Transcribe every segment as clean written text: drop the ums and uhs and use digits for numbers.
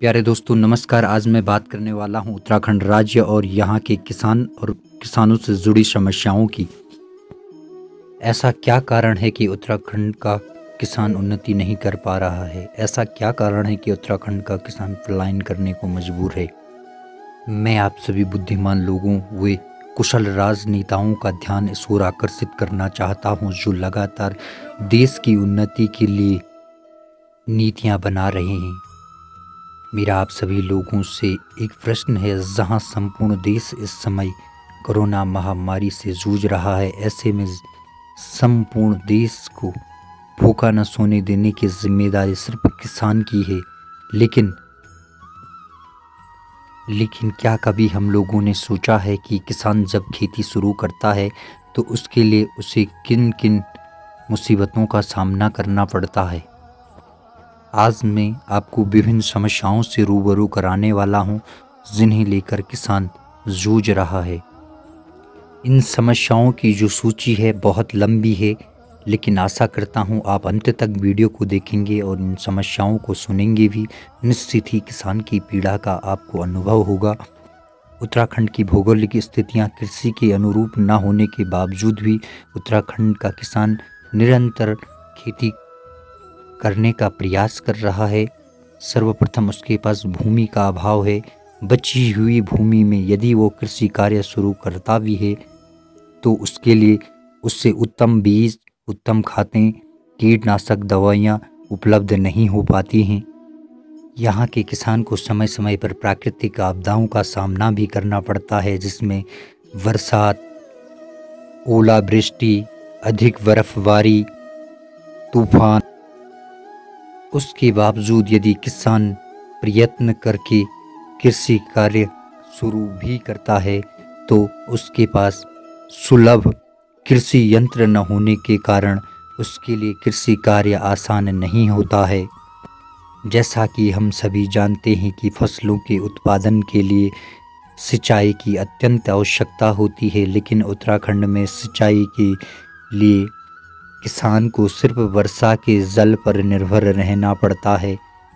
प्यारे दोस्तों नमस्कार। आज मैं बात करने वाला हूं उत्तराखंड राज्य और यहाँ के किसान और किसानों से जुड़ी समस्याओं की। ऐसा क्या कारण है कि उत्तराखंड का किसान उन्नति नहीं कर पा रहा है? ऐसा क्या कारण है कि उत्तराखंड का किसान पलायन करने को मजबूर है? मैं आप सभी बुद्धिमान लोगों व कुशल राजनेताओं का ध्यान इस ओर आकर्षित करना चाहता हूँ जो लगातार देश की उन्नति के लिए नीतियाँ बना रहे हैं। मेरा आप सभी लोगों से एक प्रश्न है, जहां संपूर्ण देश इस समय कोरोना महामारी से जूझ रहा है, ऐसे में संपूर्ण देश को भूखा न सोने देने की जिम्मेदारी सिर्फ किसान की है। लेकिन क्या कभी हम लोगों ने सोचा है कि किसान जब खेती शुरू करता है तो उसके लिए उसे किन किन मुसीबतों का सामना करना पड़ता है? आज मैं आपको विभिन्न समस्याओं से रूबरू कराने वाला हूं जिन्हें लेकर किसान जूझ रहा है। इन समस्याओं की जो सूची है बहुत लंबी है, लेकिन आशा करता हूं आप अंत तक वीडियो को देखेंगे और इन समस्याओं को सुनेंगे भी। निश्चित ही किसान की पीड़ा का आपको अनुभव होगा। उत्तराखंड की भौगोलिक स्थितियां कृषि के अनुरूप न होने के बावजूद भी उत्तराखंड का किसान निरंतर खेती करने का प्रयास कर रहा है। सर्वप्रथम उसके पास भूमि का अभाव है। बची हुई भूमि में यदि वो कृषि कार्य शुरू करता भी है तो उसके लिए उससे उत्तम बीज, उत्तम खादें, कीटनाशक दवाइयाँ उपलब्ध नहीं हो पाती हैं। यहाँ के किसान को समय समय पर प्राकृतिक आपदाओं का सामना भी करना पड़ता है, जिसमें बरसात, ओलावृष्टि, अधिक बर्फबारी, तूफान। उसके बावजूद यदि किसान प्रयत्न करके कृषि कार्य शुरू भी करता है तो उसके पास सुलभ कृषि यंत्र न होने के कारण उसके लिए कृषि कार्य आसान नहीं होता है। जैसा कि हम सभी जानते हैं कि फसलों के उत्पादन के लिए सिंचाई की अत्यंत आवश्यकता होती है, लेकिन उत्तराखंड में सिंचाई के लिए किसान को सिर्फ वर्षा के जल पर निर्भर रहना पड़ता है।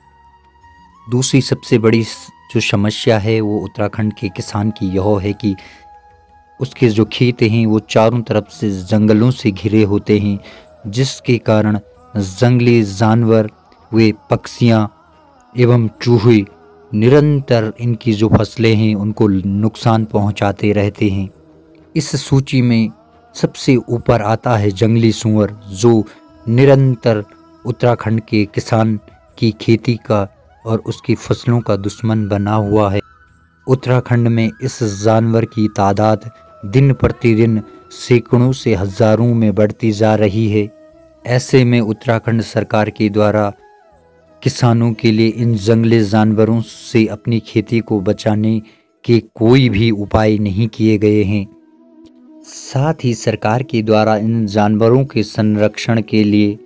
दूसरी सबसे बड़ी जो समस्या है वो उत्तराखंड के किसान की यह है कि उसके जो खेत हैं वो चारों तरफ से जंगलों से घिरे होते हैं, जिसके कारण जंगली जानवर, वे पक्षियाँ एवं चूहे निरंतर इनकी जो फसलें हैं उनको नुकसान पहुंचाते रहते हैं। इस सूची में सबसे ऊपर आता है जंगली सूअर, जो निरंतर उत्तराखंड के किसान की खेती का और उसकी फसलों का दुश्मन बना हुआ है। उत्तराखंड में इस जानवर की तादाद दिन प्रतिदिन सैकड़ों से हजारों में बढ़ती जा रही है। ऐसे में उत्तराखंड सरकार के द्वारा किसानों के लिए इन जंगली जानवरों से अपनी खेती को बचाने के कोई भी उपाय नहीं किए गए हैं। साथ ही सरकार के द्वारा इन जानवरों के संरक्षण के लिए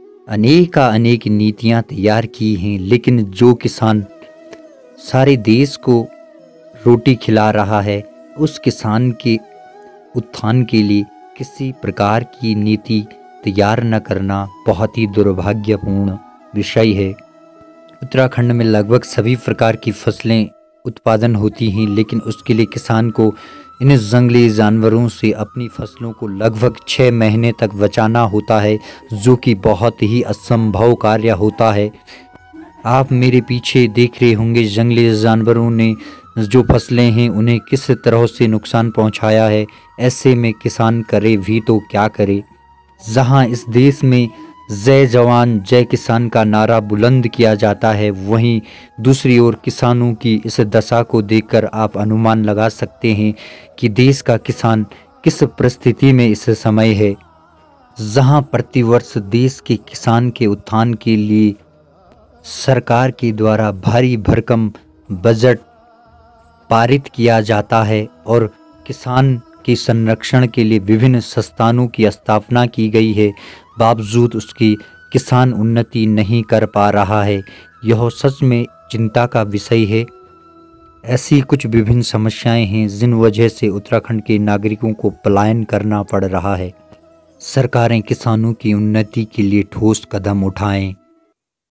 अनेक नीतियां तैयार की हैं, लेकिन जो किसान सारे देश को रोटी खिला रहा है, उस किसान के उत्थान के लिए किसी प्रकार की नीति तैयार न करना बहुत ही दुर्भाग्यपूर्ण विषय है। उत्तराखंड में लगभग सभी प्रकार की फसलें उत्पादन होती हैं, लेकिन उसके लिए किसान को इन जंगली जानवरों से अपनी फसलों को लगभग 6 महीने तक बचाना होता है, जो कि बहुत ही असंभव कार्य होता है। आप मेरे पीछे देख रहे होंगे जंगली जानवरों ने जो फसलें हैं उन्हें किस तरह से नुकसान पहुंचाया है। ऐसे में किसान करे भी तो क्या करे। जहां इस देश में जय जवान जय किसान का नारा बुलंद किया जाता है, वहीं दूसरी ओर किसानों की इस दशा को देखकर आप अनुमान लगा सकते हैं कि देश का किसान किस परिस्थिति में इस समय है। जहां प्रतिवर्ष देश के किसान के उत्थान के लिए सरकार के द्वारा भारी भरकम बजट पारित किया जाता है और किसान के संरक्षण के लिए विभिन्न संस्थानों की स्थापना की गई है, बावजूद उसकी किसान उन्नति नहीं कर पा रहा है। यह सच में चिंता का विषय है। ऐसी कुछ विभिन्न समस्याएं हैं जिन वजह से उत्तराखंड के नागरिकों को पलायन करना पड़ रहा है। सरकारें किसानों की उन्नति के लिए ठोस कदम उठाएं।